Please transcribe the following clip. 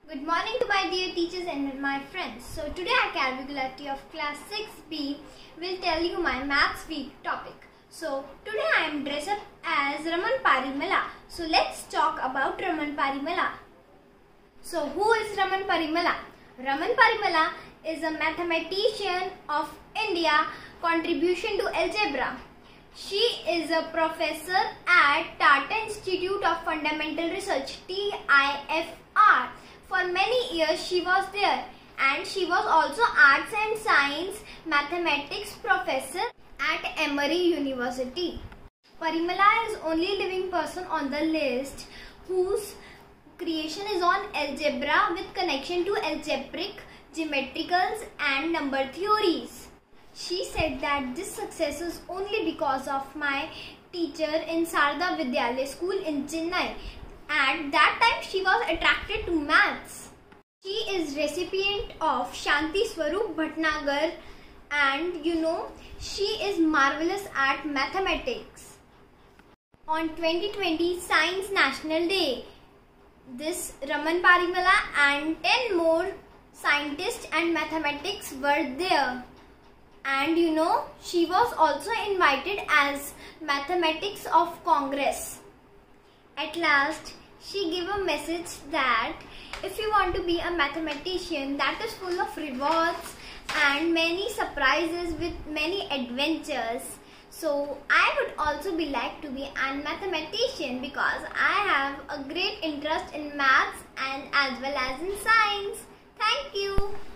Good morning to my dear teachers and my friends. So today Vocabulary of class 6B will tell you my maths week topic. So today I am dressed up as Raman Parimala. So let's talk about Raman Parimala. So who is Raman Parimala? Raman Parimala is a mathematician of India contribution to algebra. She is a professor at Tata Institute of Fundamental Research TIFR. For many years she was there, and she was also Arts and Science Mathematics professor at Emory University. Parimala is only living person on the list whose creation is on algebra with connection to algebraic, geometricals and number theories. She said that this success is only because of my teacher in Sarda Vidyalaya school in Chennai. At that time she was attracted to maths. She is recipient of Shanti Swarup Bhatnagar, and she is marvelous at mathematics. On 2020 Science National Day, this Raman Parimala and 10 more scientists and mathematics were there. And she was also invited as Mathematics of Congress. At last, she gave a message that if you want to be a mathematician that is full of rewards and many surprises with many adventures, so I would also be like to be a mathematician because I have a great interest in maths and as well as in science. Thank you.